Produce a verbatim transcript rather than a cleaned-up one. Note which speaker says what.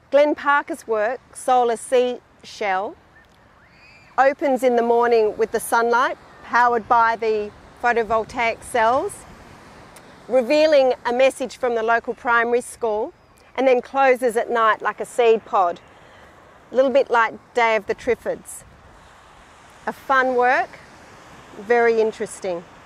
Speaker 1: Glenn Parker's work, Solar Seashell, opens in the morning with the sunlight, powered by the photovoltaic cells, revealing a message from the local primary school, and then closes at night like a seed pod, a little bit like Day of the Triffids. A fun work, very interesting.